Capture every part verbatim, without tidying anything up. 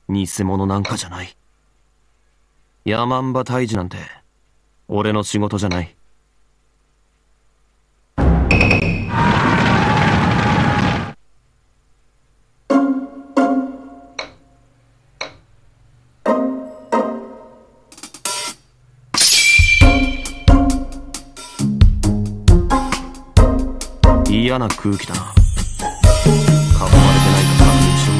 偽物なんかじゃない。ヤマンバ退治なんて俺の仕事じゃない。嫌な空気だな。囲まれてないか確認しろ。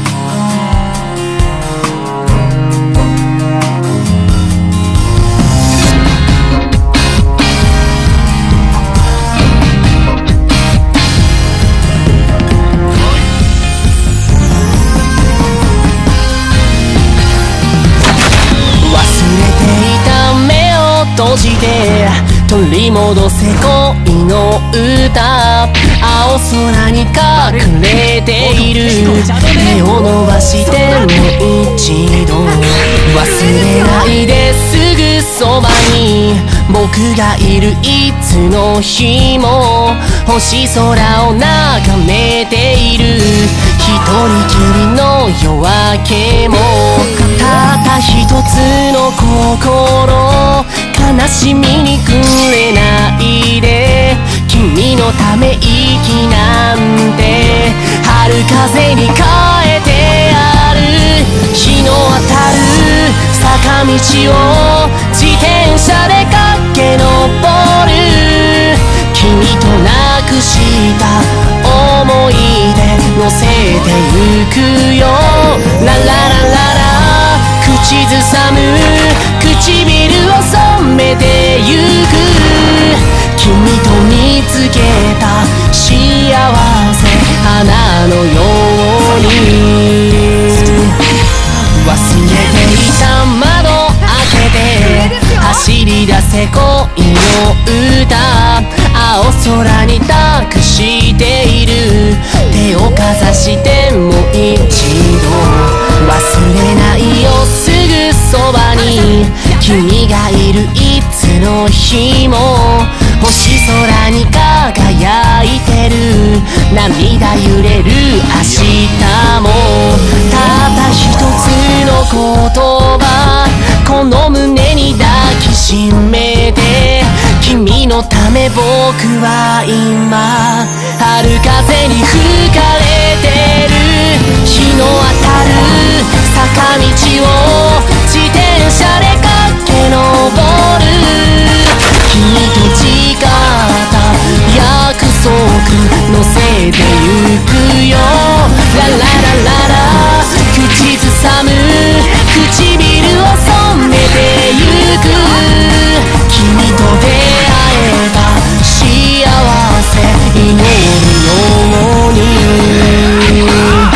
閉じて取り戻せ恋の歌。青空に隠れている手を伸ばしてもう一度。忘れないですぐそばに僕がいるいつの日も。星空を眺めている一人きりの夜明けも。たった一つの心悲しみにくれないで。君のため息なんて春風に変えてある。日の当たる坂道を自転車で駆け上る。君となくした思い出乗せてゆくよ。ラララララ口ずさむ唇を染めてゆく。君と見つけた幸せ花のように。忘れていた窓開けて走り出せ恋の歌。青空に託している手をかざしてもう一度。忘れないよすぐそばに君がいるいつの日も。星空に輝いてる涙揺れる明日も。たった一つの言葉この胸に抱きしめて。君のため僕は今春風に吹かれてる。日の当たる坂道を自転車で駆け上る。君と誓った約束乗せてゆくよ。ラララララ口ずさむ唇を染めてゆく。君と出会えた幸せ祈るように。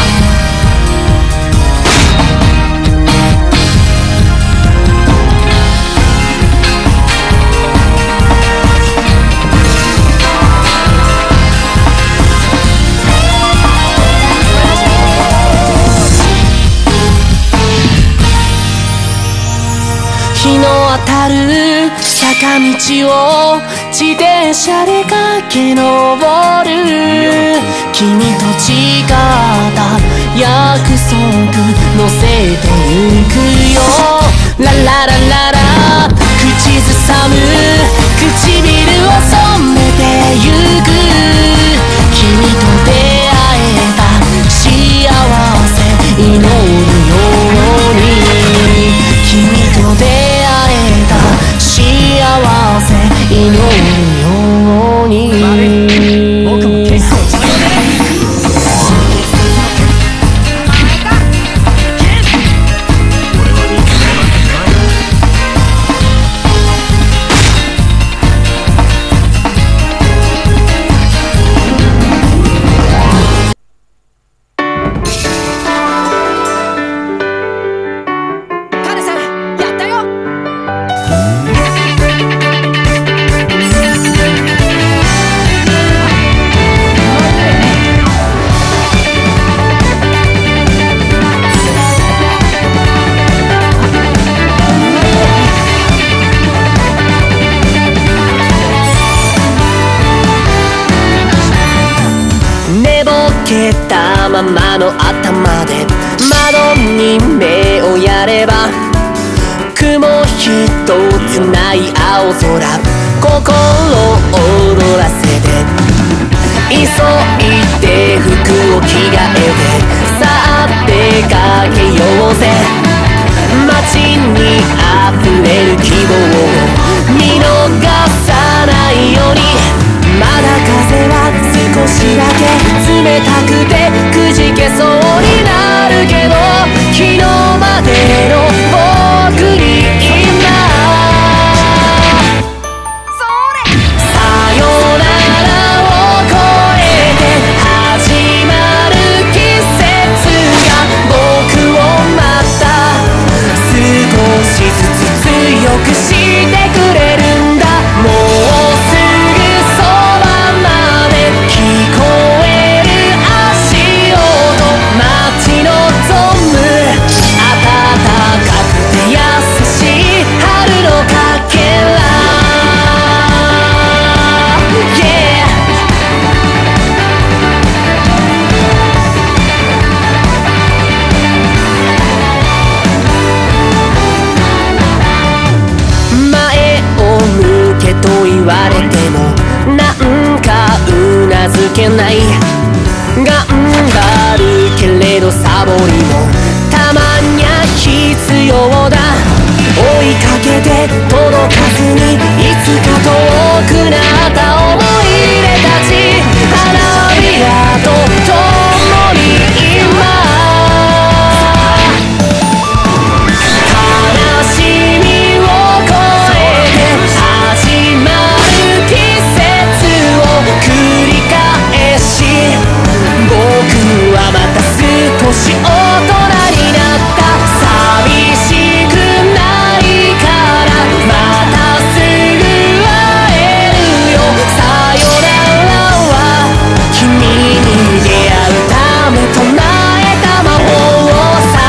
日の当たる坂道を自転車で駆け上る。君と誓った約束乗せてゆくよ。ラララララ口ずさむ唇を染めてゆく。君と出会えた幸せ祈るように。君と出会えた幸せ祈るように。僕も結構強いね。寝ぼけたままの頭で窓に目をれば雲一つない青空心を躍らせて急いで服を着替えてさあ出かけようぜ街に溢れる希望を見逃さないようにまだ風は少しだけ冷たくてくじけそうになるけど昨日までの僕に今さよならを越えて始まる季節が僕をまた少しずつ強くしてくれるんだもうすぐそばまで聞こえる足音待ち望む暖かくて優しい春のかけら Yeah 前を向けと言われてもなんかうなずけない頑張るけれどサボりもたまにゃ必要だ追いかけて届かずにいつか遠くなった思い出たち花びらと共に今悲しみを越えて始まる季節を繰り返し僕はまた少し大人になった寂しくないからまたすぐ会えるよさよならは君に出会うため唱えた魔法さ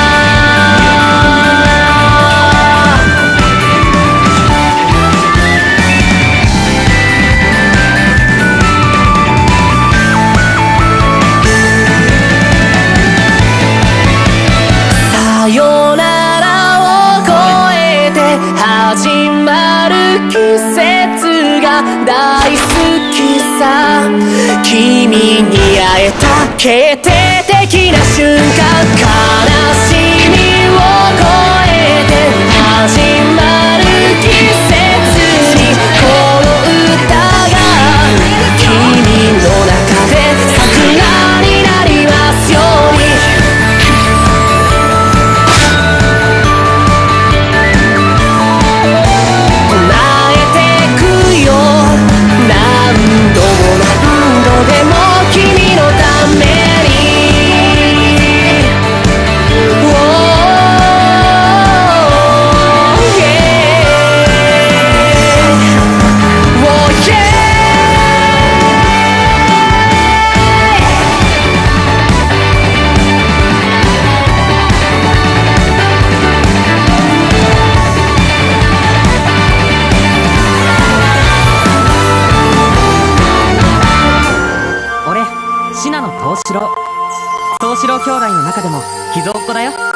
さよならを越えて始まる季節が大好きさ君に会えた決定的な瞬間悲しみを越えて始まる季節にこの歌が君の中で桜になりますように何度も何度でも君のために oh, yeah. Oh, yeah. 俺、信濃藤四郎藤四郎兄弟の中でも秘蔵っ子だよ。